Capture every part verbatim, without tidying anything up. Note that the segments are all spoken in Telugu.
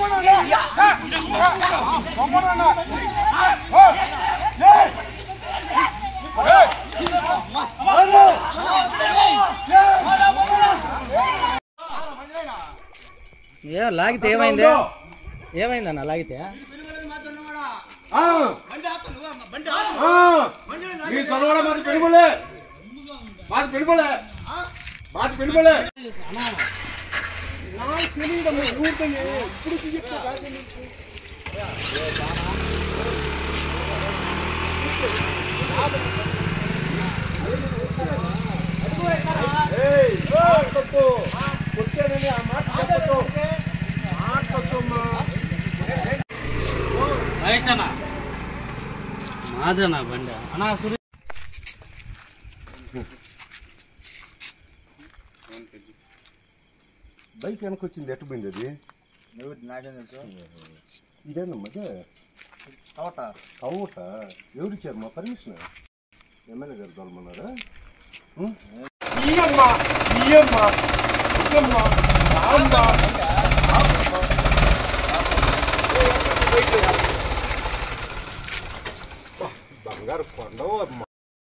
ఏ లాగితే ఏమైంది ఏమైందన్న లాగితే పెనుగోలే మాది పెనుగోలే మాది పెనుగోలే నాకు తెలియదమ్మా ఊరికనే ఇప్పుడు వచ్చానని ఆ మాట చెప్పొద్దు మాట్లాడుతున్నా వయసనా మాదనా బండ అన్నా బైక్ వెనక్కి వచ్చింది ఎట్టు పోయింది అది ఇదేనమ్మా కవట కవట ఎవరిచ్చారు మా పర్మిషన్ ఎమ్మెల్యే గారు తోలమన్నారా ఇయ్యమ్మా ఇయ్యమ్మా ఇయ్యమ్మా బంగారు కొండవు అమ్మా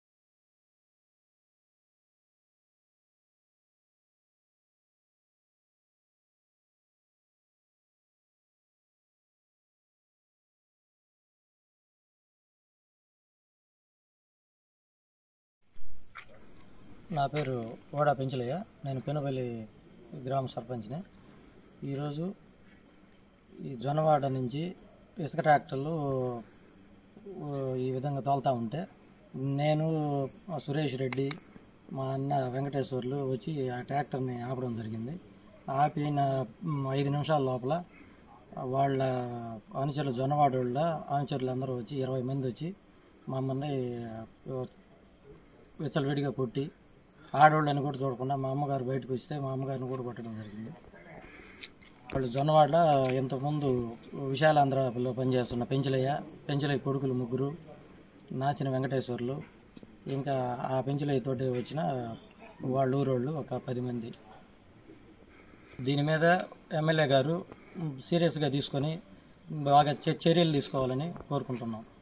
నా పేరు ఓడా పెంచలయ్య. నేను పెనుపల్లి గ్రామ సర్పంచ్ని. ఈరోజు ఈ జొన్నవాడ నుంచి ఇసుక ట్రాక్టర్లు ఈ విధంగా తోలుతూ ఉంటే నేను సురేష్ రెడ్డి మా అన్న వెంకటేశ్వర్లు వచ్చి ఆ ట్రాక్టర్ని ఆపడం జరిగింది. ఆపిన ఐదు నిమిషాల లోపల వాళ్ళ అనుచరులు జొన్నవాడ వాళ్ళ అనుచరులు అందరూ వచ్చి ఇరవై మంది వచ్చి మమ్మల్ని విచ్చలవిడిగా కొట్టి ఆడవాళ్ళని కూడా చూడకుండా మా అమ్మగారు బయటకు వస్తే మా అమ్మగారిని కూడా కొట్టడం జరిగింది. వాళ్ళు జొన్నవాడలో ఇంతకుముందు విశాలాంధ్రలో పనిచేస్తున్న పెంచలయ్య పెంచలయ్య కొడుకులు ముగ్గురు, నాచిన వెంకటేశ్వర్లు, ఇంకా ఆ పెంచలయ్య తోటి వచ్చిన వాళ్ళ ఊరోళ్ళు ఒక పది మంది. దీని మీద ఎమ్మెల్యే గారు సీరియస్గా తీసుకొని బాగా చర్యలు తీసుకోవాలని కోరుకుంటున్నాం.